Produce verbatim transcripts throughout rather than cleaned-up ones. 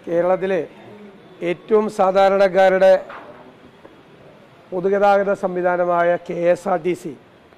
കേരളത്തിലെ ഏറ്റവും സാധാരണക്കാരുടെ പൊതുഗതാഗത സംവിധാനമായ K S R T C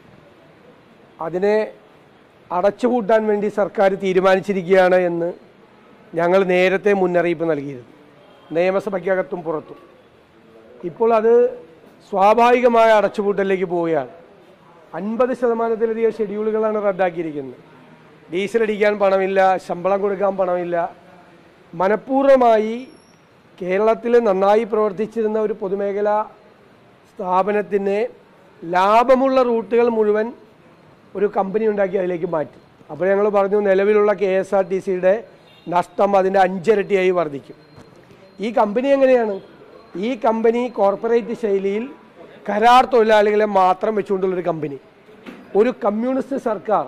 അതിനെ അടച്ചുപൂട്ടാൻ വേണ്ടി സർക്കാർ തീരുമാനിച്ചിരിക്കുകയാണ് എന്ന് ഞങ്ങൾ നേരത്തെ മുന്നറിയിപ്പ് നൽകിയിരുന്നു, നിയമസഭയ്ക്കകത്തും പുറത്തും. ഇപ്പോൾ അത് സ്വാഭാവികമായ അടച്ചുപൂട്ടലിലേക്ക് പോവുകയാണ്. അൻപത് ശതമാനത്തിലധികം ഷെഡ്യൂളുകളാണ് റദ്ദാക്കിയിരിക്കുന്നത്. ഡീസൽ അടിക്കാൻ പണമില്ല, ശമ്പളം കൊടുക്കാൻ പണമില്ല. മനഃപൂർവ്വമായി കേരളത്തിൽ നന്നായി പ്രവർത്തിച്ചിരുന്ന ഒരു പൊതുമേഖലാ സ്ഥാപനത്തിന് ലാഭമുള്ള റൂട്ടുകൾ മുഴുവൻ ഒരു കമ്പനി ഉണ്ടാക്കി അതിലേക്ക് മാറ്റി. അപ്പോൾ ഞങ്ങൾ പറഞ്ഞു, നിലവിലുള്ള കെ എസ് ആർ ടി സിയുടെ നഷ്ടം അതിൻ്റെ അഞ്ചിരട്ടിയായി വർദ്ധിക്കും. ഈ കമ്പനി എങ്ങനെയാണ്? ഈ കമ്പനി കോർപ്പറേറ്റ് ശൈലിയിൽ കരാർ തൊഴിലാളികളെ മാത്രം വെച്ചുകൊണ്ടുള്ളൊരു കമ്പനി. ഒരു കമ്മ്യൂണിസ്റ്റ് സർക്കാർ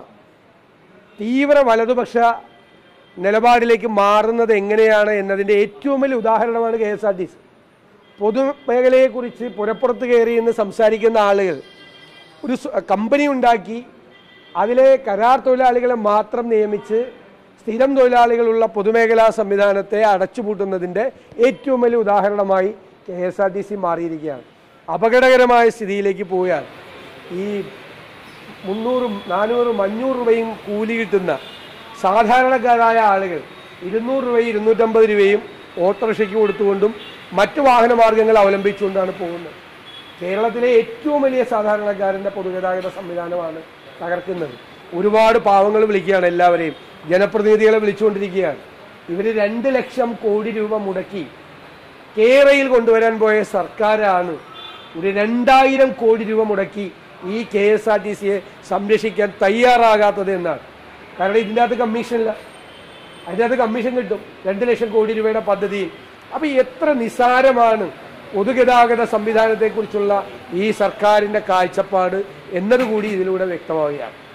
തീവ്ര വലതുപക്ഷ നിലപാടിലേക്ക് മാറുന്നത് എങ്ങനെയാണ് എന്നതിൻ്റെ ഏറ്റവും വലിയ ഉദാഹരണമാണ് K S R T C. പൊതുമേഖലയെക്കുറിച്ച് പുറപ്പുറത്ത് കയറി എന്ന് സംസാരിക്കുന്ന ആളുകൾ ഒരു കമ്പനി ഉണ്ടാക്കി അതിലെ കരാർ തൊഴിലാളികളെ മാത്രം നിയമിച്ച് സ്ഥിരം തൊഴിലാളികളുള്ള പൊതുമേഖലാ സംവിധാനത്തെ അടച്ചുപൂട്ടുന്നതിൻ്റെ ഏറ്റവും വലിയ ഉദാഹരണമായി K S R T C മാറിയിരിക്കുകയാണ്. അപകടകരമായ സ്ഥിതിയിലേക്ക് പോയാൽ ഈ മുന്നൂറും നാനൂറും അഞ്ഞൂറ് രൂപയും കൂലി കിട്ടുന്ന സാധാരണക്കാരായ ആളുകൾ ഇരുന്നൂറ് രൂപയും ഇരുന്നൂറ്റമ്പത് രൂപയും ഓട്ടോറിക്ഷയ്ക്ക് കൊടുത്തുകൊണ്ടും മറ്റു വാഹന മാർഗങ്ങൾ അവലംബിച്ചുകൊണ്ടാണ് പോകുന്നത്. കേരളത്തിലെ ഏറ്റവും വലിയ സാധാരണക്കാരൻ്റെ പൊതുഗതാഗത സംവിധാനമാണ് തകർക്കുന്നത്. ഒരുപാട് പാവങ്ങൾ വിളിക്കുകയാണ്, എല്ലാവരെയും ജനപ്രതിനിധികളെ വിളിച്ചുകൊണ്ടിരിക്കുകയാണ്. ഇവർ രണ്ട് ലക്ഷം കോടി രൂപ മുടക്കി കേരളയിൽ കൊണ്ടുവരാൻ പോയ സർക്കാരാണ് ഒരു രണ്ടായിരം കോടി രൂപ മുടക്കി ഈ കെ എസ് ആർ ടി സിയെ സംരക്ഷിക്കാൻ തയ്യാറാകാത്തത് എന്നാണ്. കാരണം ഇതിൻ്റെ അകത്ത് കമ്മീഷനില്ല, അതിൻ്റെ അകത്ത് കമ്മീഷൻ കിട്ടും രണ്ട് ലക്ഷം കോടി രൂപയുടെ പദ്ധതിയിൽ. അപ്പോൾ എത്ര നിസ്സാരമാണ് പൊതുഗതാഗത സംവിധാനത്തെക്കുറിച്ചുള്ള ഈ സർക്കാരിൻ്റെ കാഴ്ചപ്പാട് എന്നതുകൂടി ഇതിലൂടെ വ്യക്തമാവുകയാണ്.